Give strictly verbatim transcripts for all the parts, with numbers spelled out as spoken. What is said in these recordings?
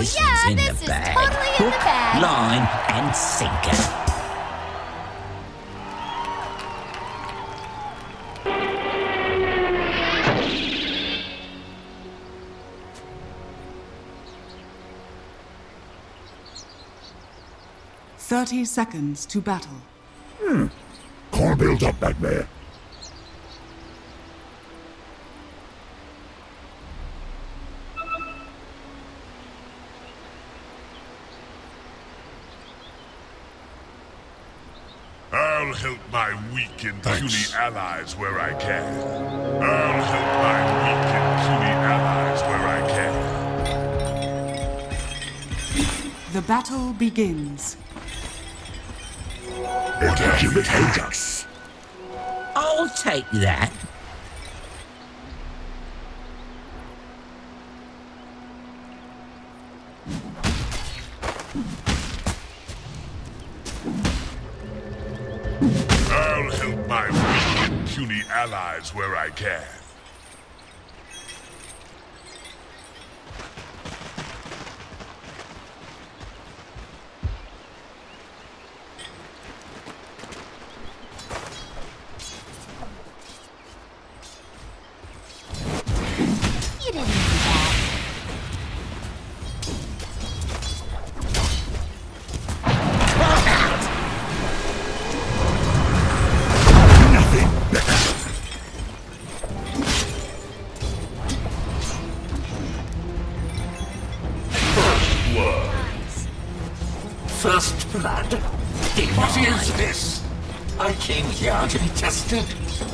This yeah, is in this the is bag. totally in the Hook, bag. line, and sinker. Thirty seconds to battle. Hmm. Can't build up back there. I'll help my weak and puny allies where I can. I'll help my weak and puny allies where I can. The battle begins. Legitimate attacks. I'll take that. I'll help my weak and puny allies where I can. You didn't do that. First blood? What is this? I came here to be tested.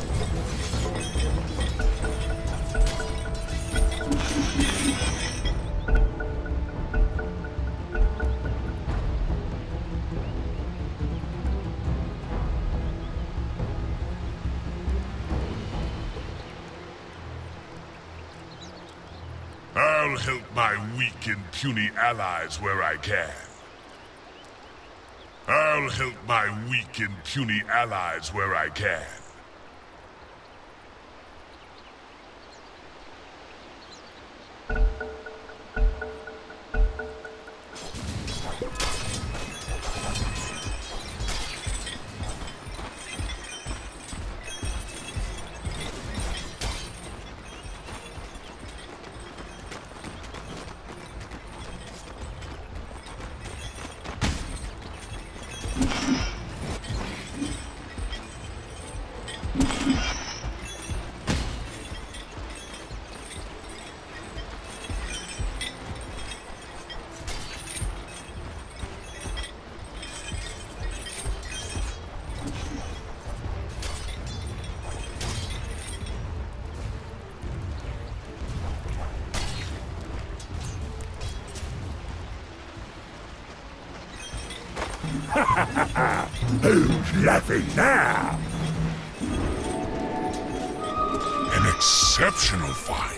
I'll help my weak and puny allies where I can. I'll help my weak and puny allies where I can. Who's laughing now? An exceptional find.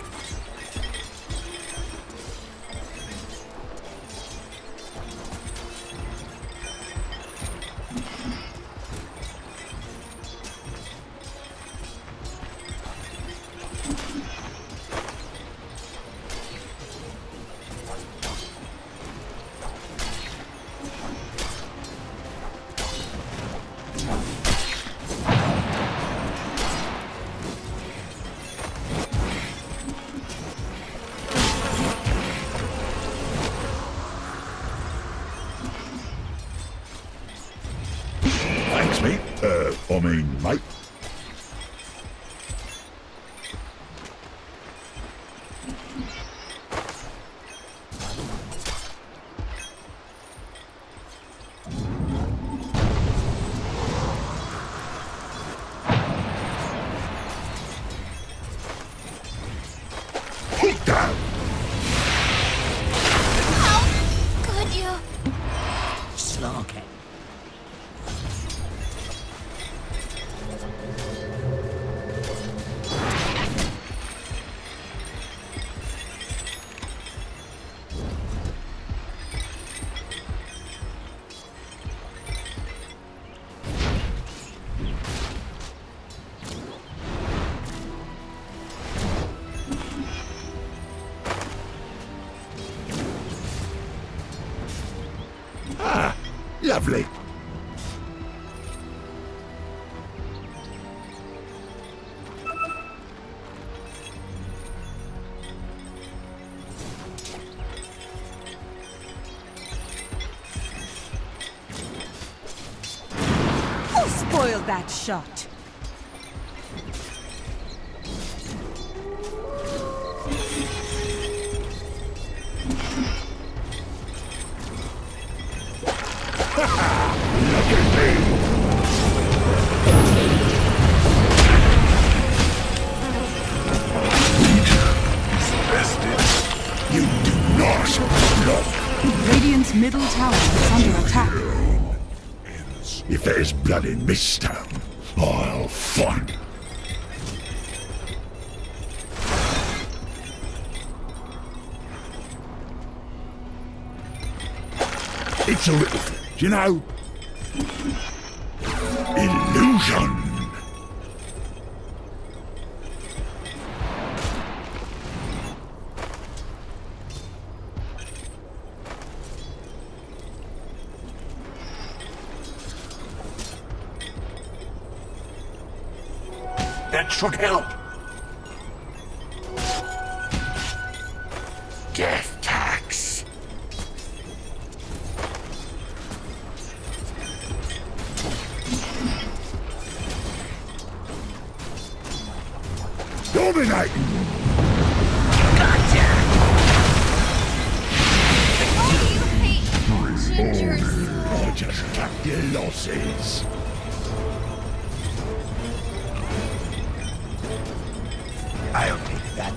Thanks, mate. Uh, I mean, mate. Keep down. How could you? Slark it. Lovely. Who spoiled that shot? Look at me. You do not look. Radiant's middle tower is under attack. If there's blood in this stone, I'll find it. It's a little thing, you know? Illusion! That should help. Death tax. Dominating! Gotcha! Oh, you hate gingers. I just cut your losses. I'll take that.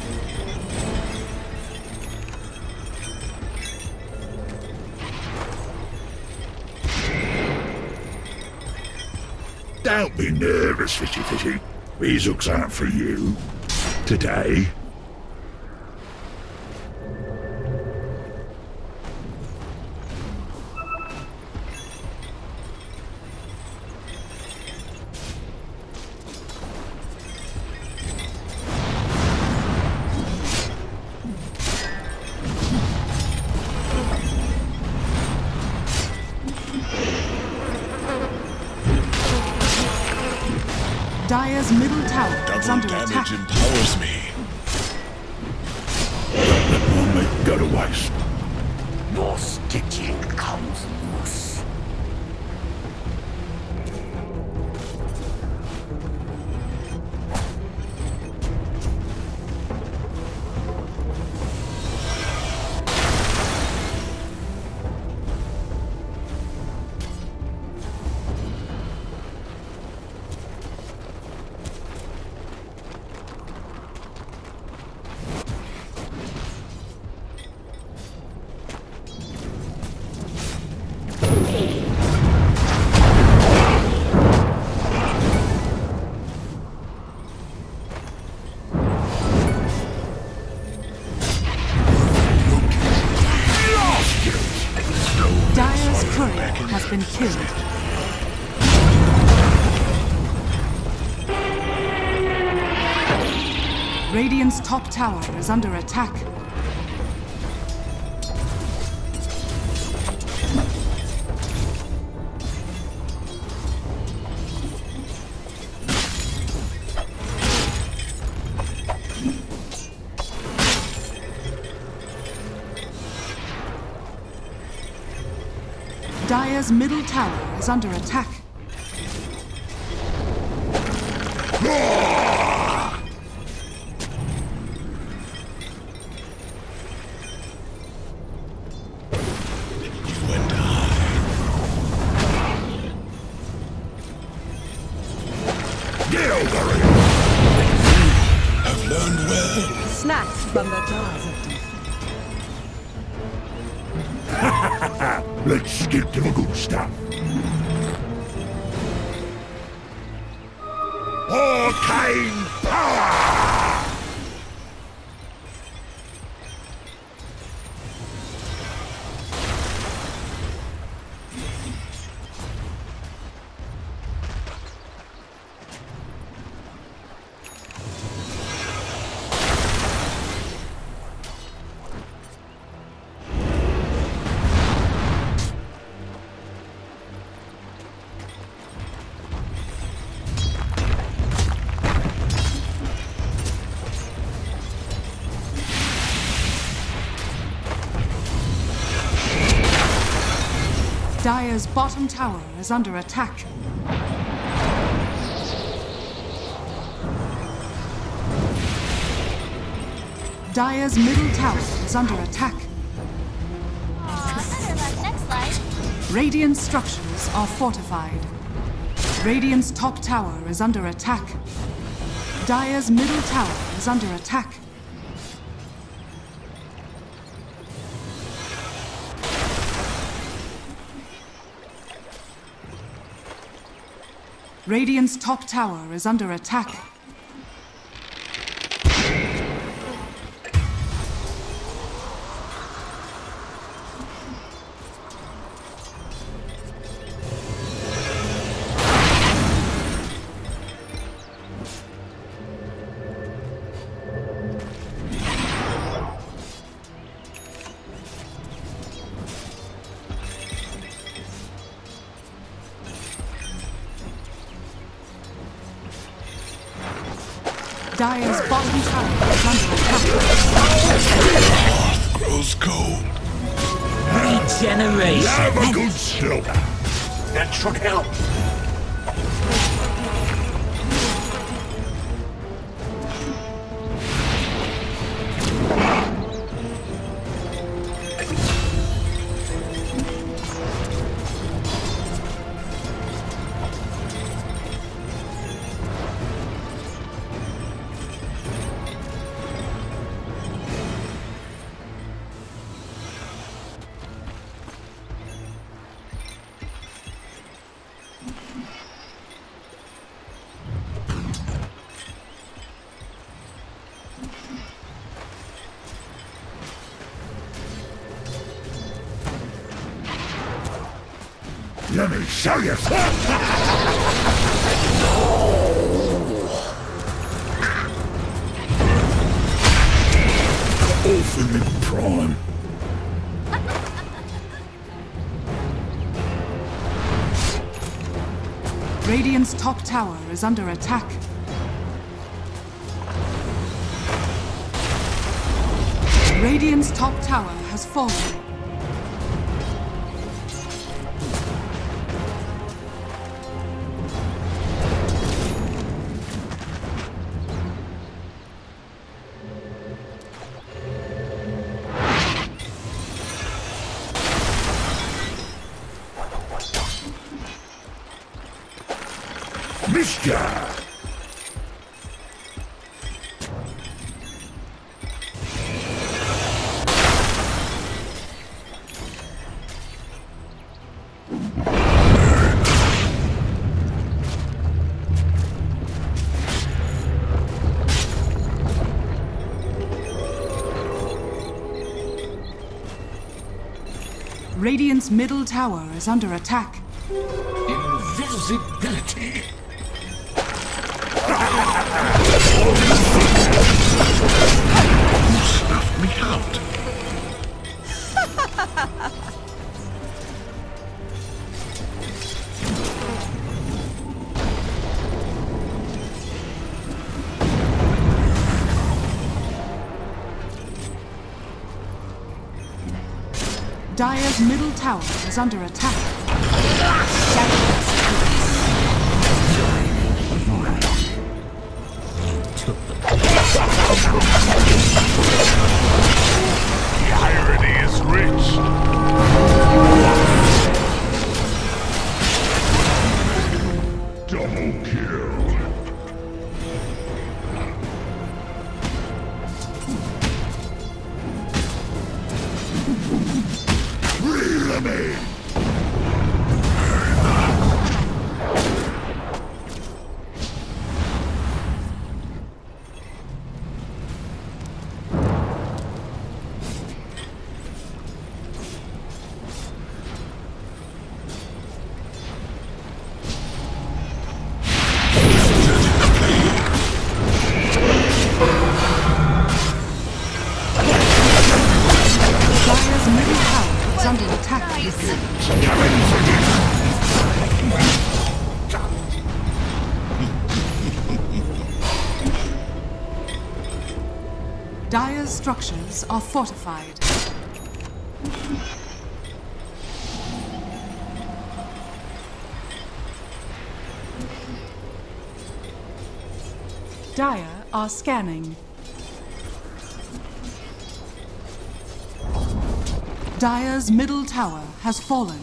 Don't be nervous, Fishy Fishy. These hooks aren't for you. Today. Dire's middle tower is Double under damage attack. empowers me. Don't let one mate go to waste. Your stitching comes loose. Dire's courier has been killed. Radiant's top tower is under attack. Dire's middle tower is under attack. You and I. Get over it! Have learned well. Snacks from the jaws of defeat. Let's skip to the good stuff. Arcane power! Dire's bottom tower is under attack. Dire's middle tower is under attack. Aw, better luck next slide. Radiant structures are fortified. Radiant's top tower is under attack. Dire's middle tower is under attack. Radiant's top tower is under attack. Dire's bottom tower is under attack. Grows cold. Regeneration. Have a good slope. That should help. Let me show you. Ultimate Prime. Radiant's top tower is under attack. Radiant's top tower has fallen. Mister! Radiant's middle tower is under attack. Invisibility. You snuffed me out. Dire's middle tower is under attack. The irony is rich. Double kill. Reel me. Dire's middle tower is under attack. Dire's structures are fortified. Dire are scanning. Dire's middle tower has fallen.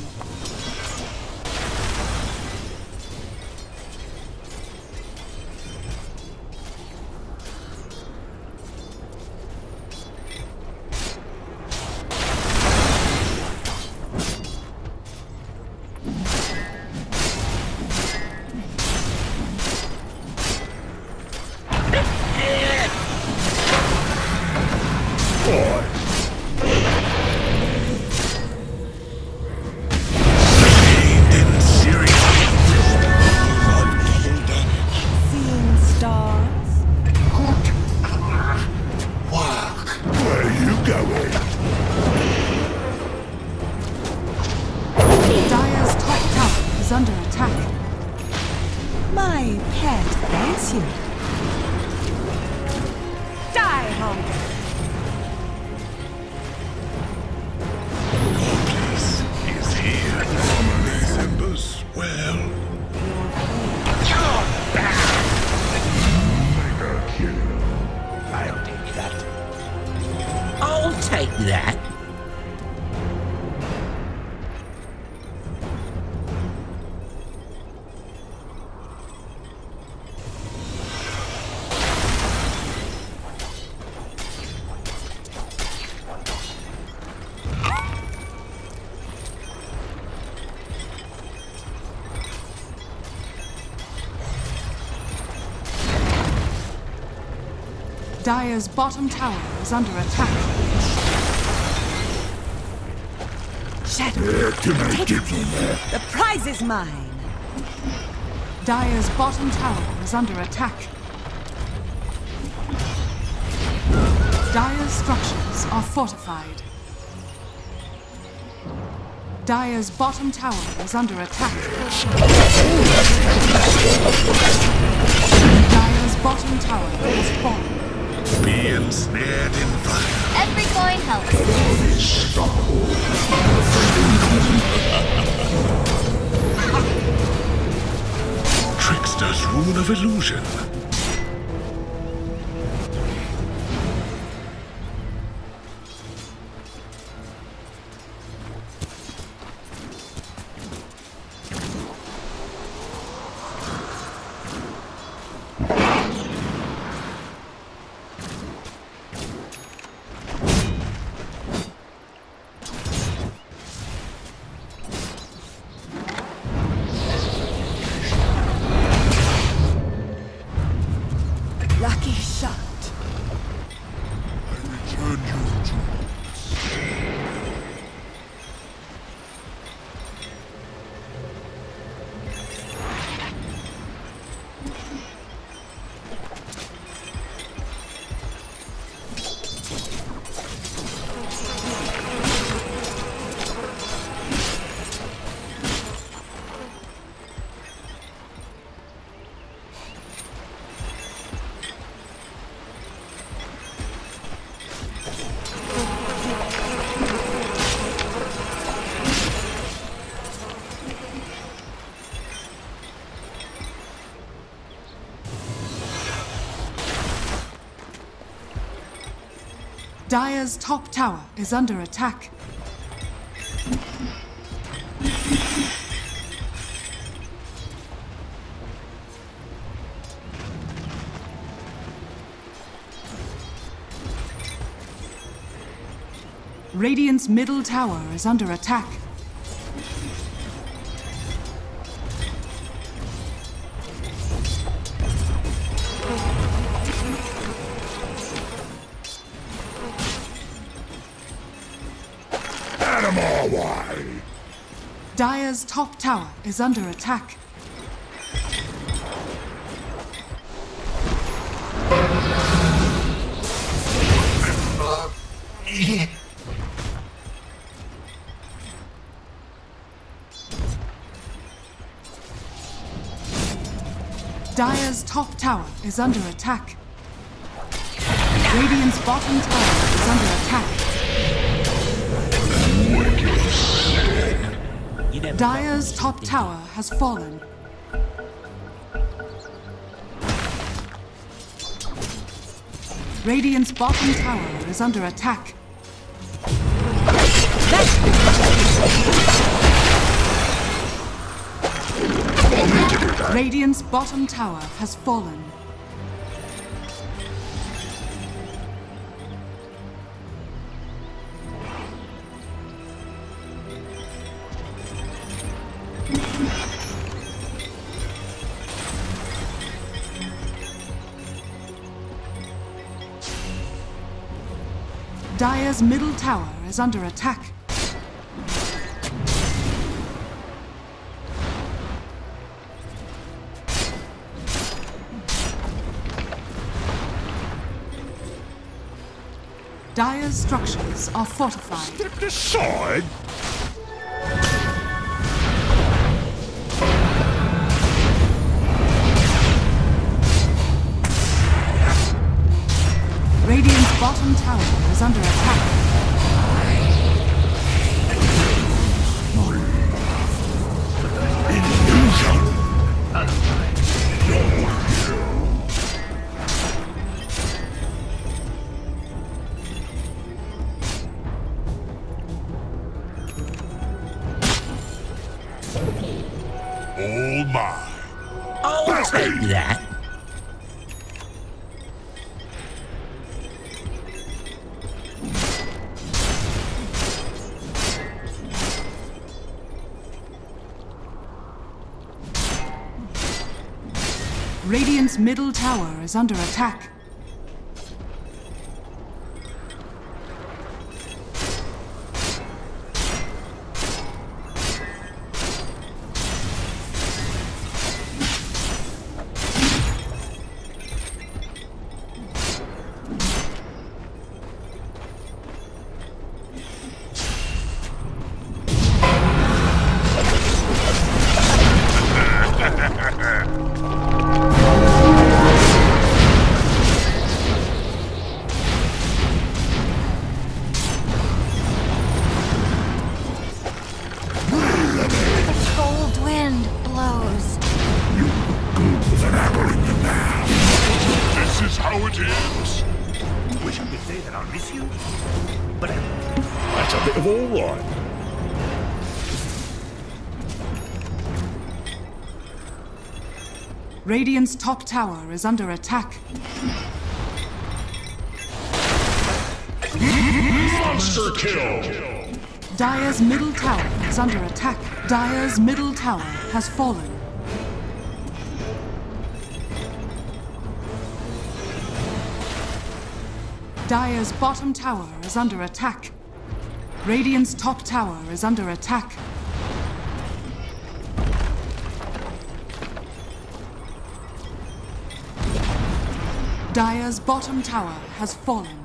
Dire's bottom tower is under attack. Shadow, take it. The prize is mine. Dire's bottom tower is under attack. Dire's structures are fortified. Dire's bottom tower is under attack. Dire's bottom tower has fallen. Be ensnared in fire. Every coin helps. Trickster's rune of illusion. Dire's top tower is under attack. Radiant's middle tower is under attack. Dire's top tower is under attack. Dire's top tower is under attack. Radiant's bottom tower is under attack. Dire's top tower has fallen. Radiant's bottom tower is under attack. Radiant's bottom tower has fallen. Dire's middle tower is under attack. Dire's structures are fortified. Step aside. Radiant's bottom tower is under attack. All mine. I'll take that. Radiant's middle tower is under attack. Radiant's top tower is under attack. Monster kill! Dire's middle tower is under attack. Dire's middle tower has fallen. Dire's bottom tower is under attack. Radiant's top tower is under attack. Dire's bottom tower has fallen.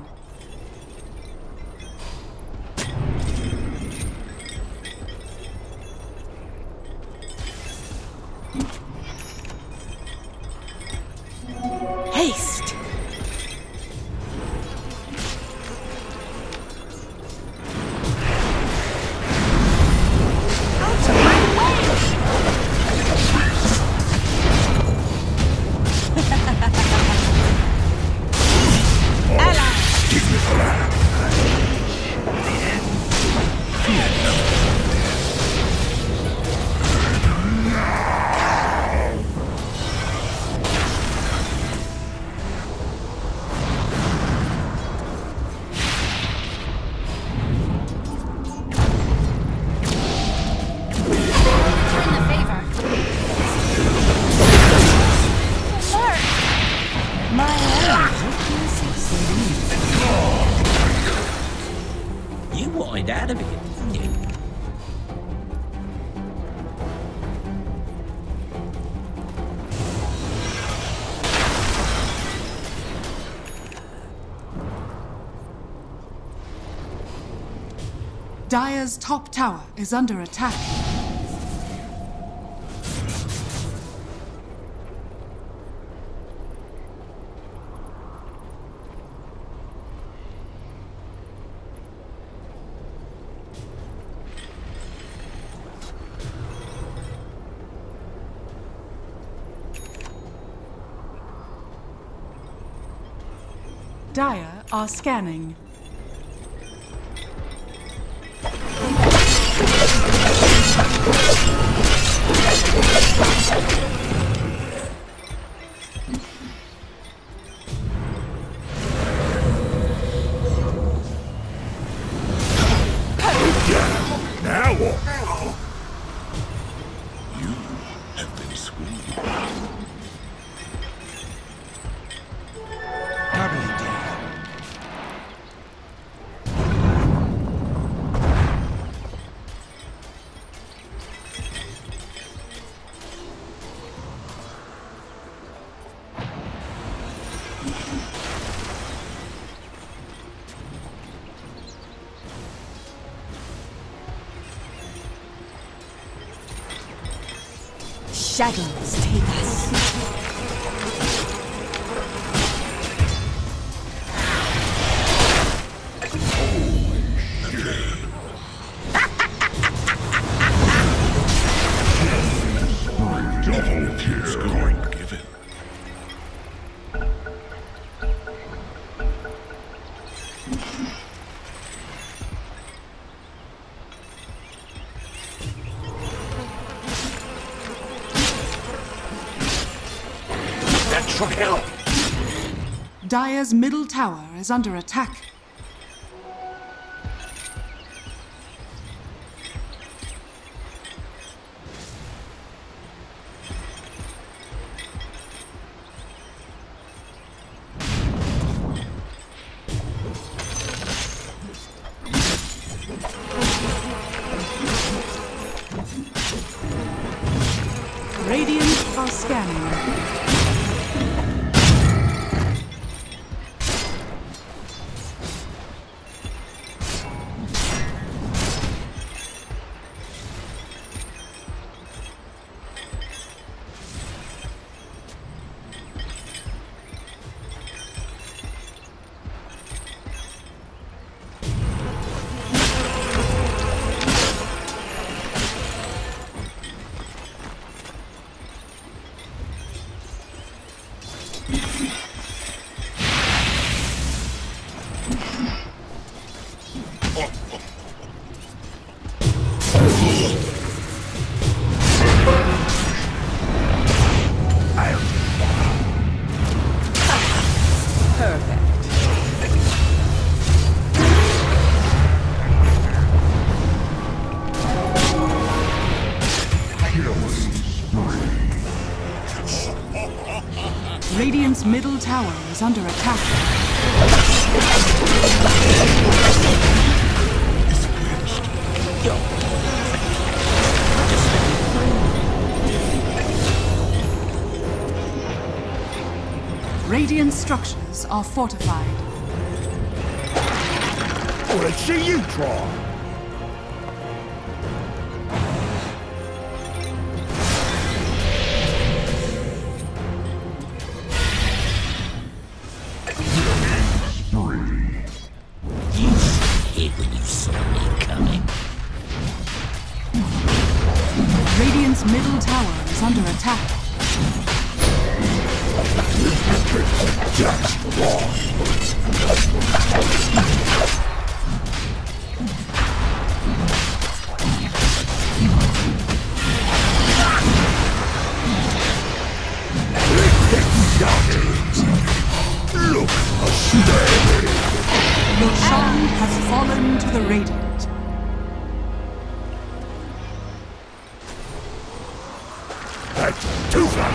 Haste! Out of it, didn't you? Dire's top tower is under attack. Dire are scanning. Now what? You have been swooned. Doubly dead. Shadows take us. Double kill. Scoring given. That should help. Dire's middle tower is under attack. Radiant are scanning. Radiant's middle tower is under attack. Radiant structures are fortified. Oh, let's see you try. Hate when you saw me coming. Radiant's middle tower is under attack. Just wrong. Look, a stay. Your shrine has fallen to the Radiant. That's too far.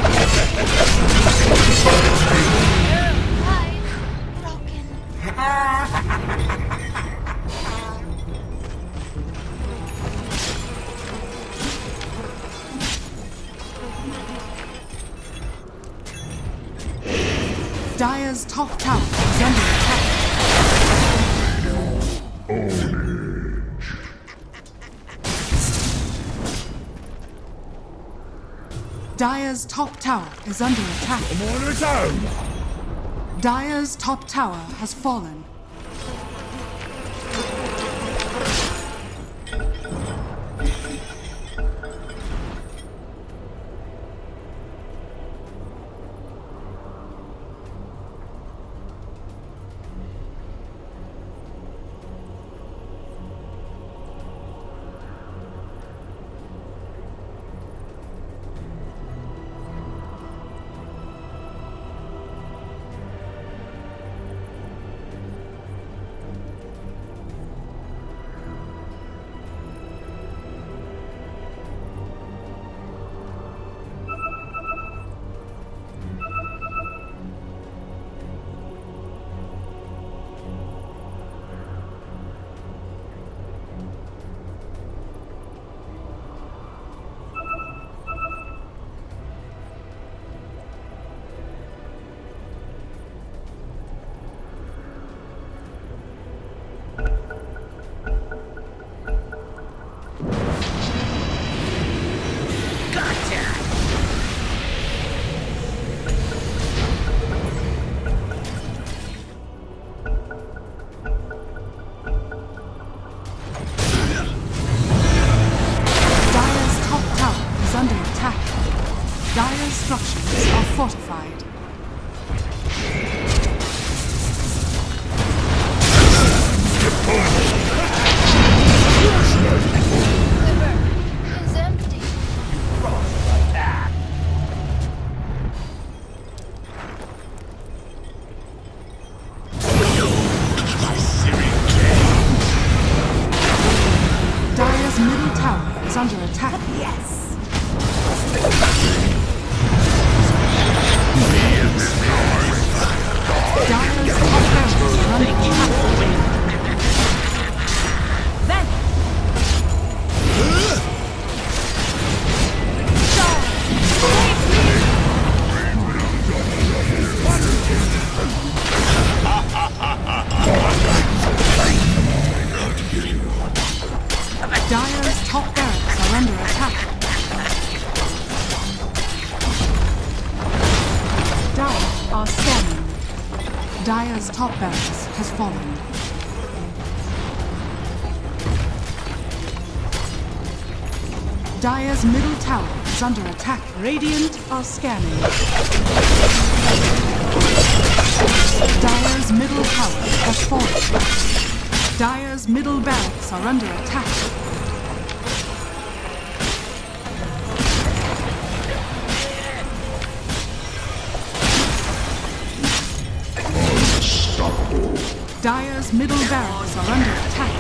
I've broken. Dire's top tower is under attack. Dire's top tower is under attack. Come on its own. Dire's top tower has fallen. structures are fortified. River is empty. Attack! Dire's middle tower is under attack. Yes. Dire's top barracks are under attack. Then. Dire's top barracks are under attack. Dire are scanning. Dire's top barracks has fallen. Dire's middle tower is under attack. Radiant are scanning. Dire's middle tower has fallen. Dire's middle barracks are under attack. Dire's middle barracks are under attack.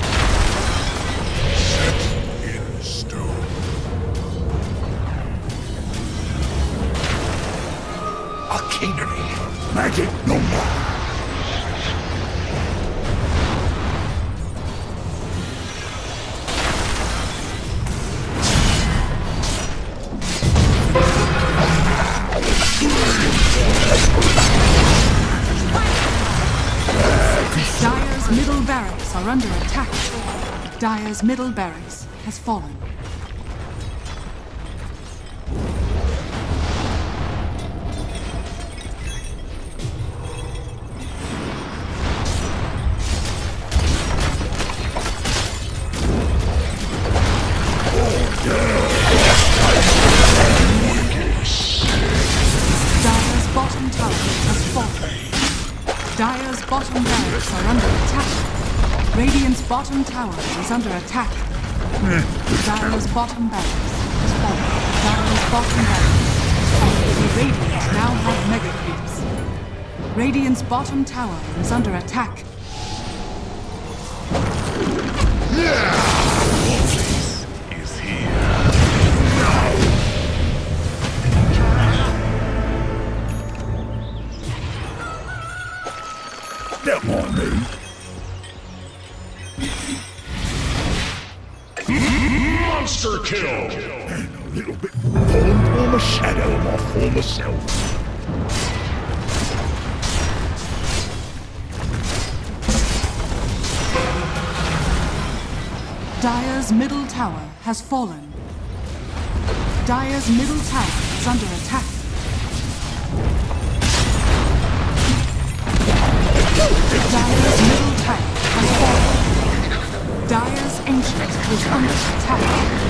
In stone. A kingry. Magic number. Dire's middle barracks are under attack. Dire's middle barracks has fallen. Dire's bottom tower has fallen. Dire's bottom barracks are under attack. Radiant's bottom tower is under attack. Dire's bottom barracks has fallen. Dire's bottom barracks has fallen. Radiant now have mega creeps. Radiant's bottom tower is under attack. Is here. Don't mind me. Monster kill! And a little bit more former shadow of my former self. Dire's middle tower has fallen. Dire's middle tower is under attack. Dire's middle tower has fallen. Dire's ancient is under attack.